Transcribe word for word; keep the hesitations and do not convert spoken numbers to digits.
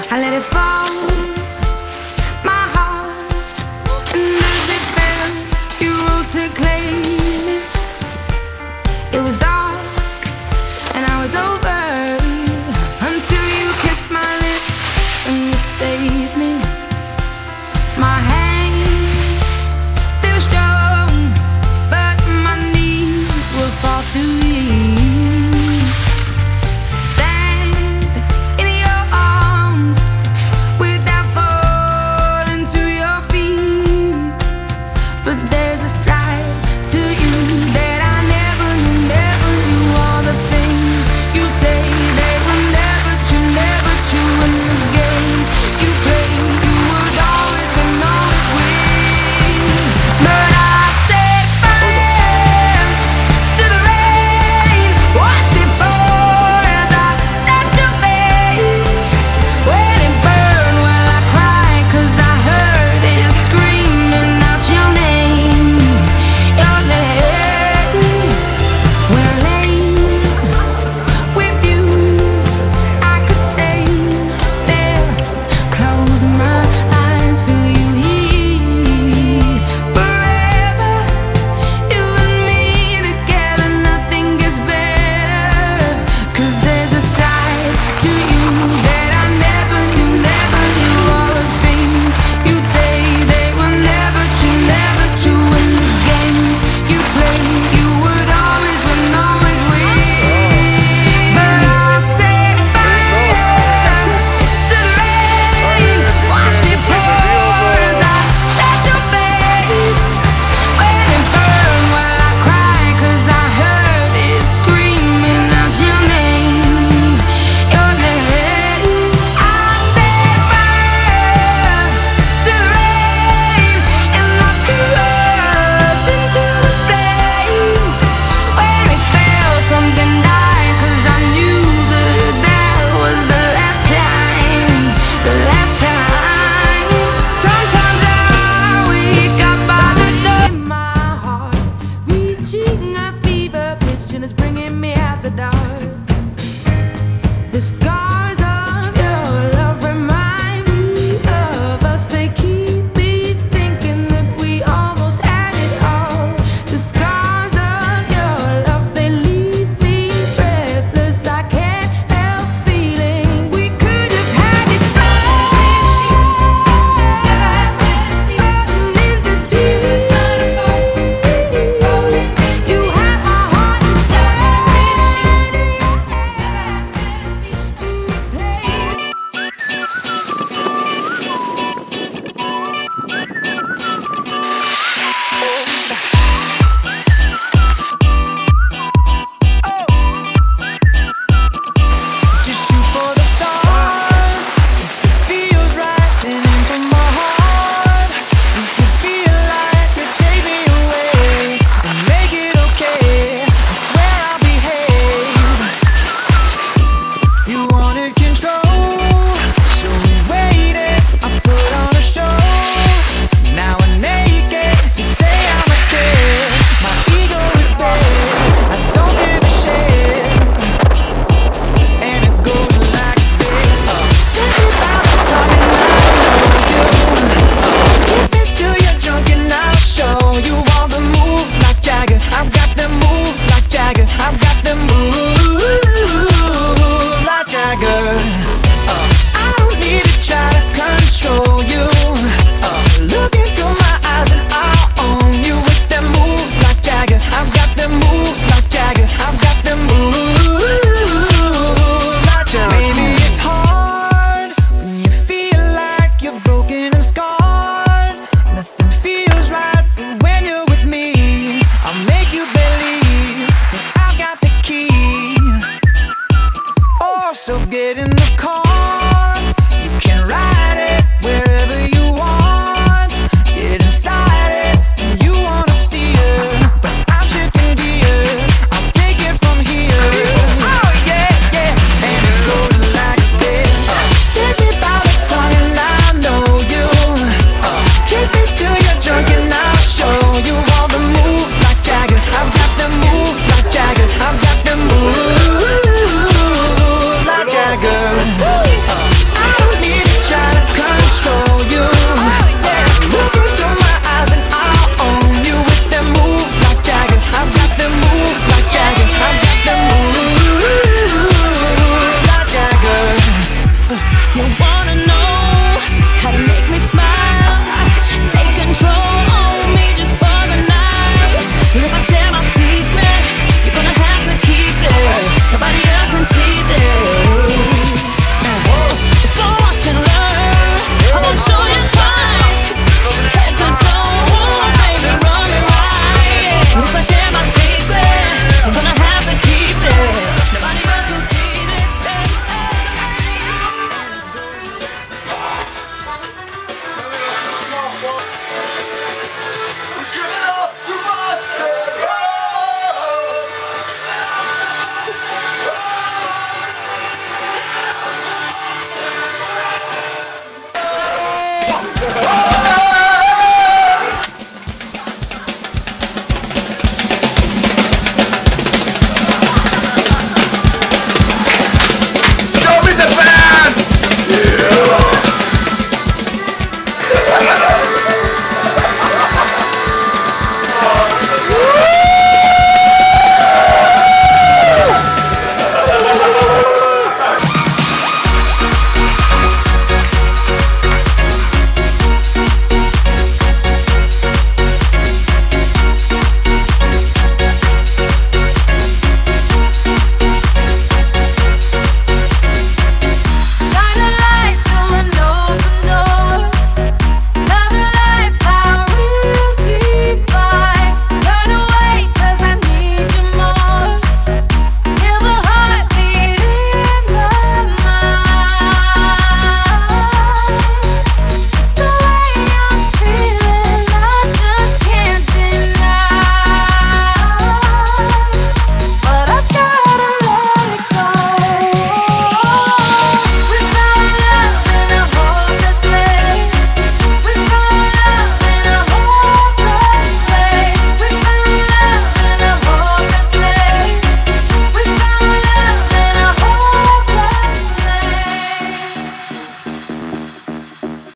I let it fall, my heart, and as it fell, you rose to claim it. It was dark, and I was over, until you kissed my lips, and you saved me. My hands, they were strong, but my knees will fall too weak. Is bringing me out the dark. The scars of your love remind me of us. They keep me thinking that we almost had it all. The scars of your love, they leave me breathless. I can't help feeling we could have had it both. Rotten into tears. You have my heart inside. am I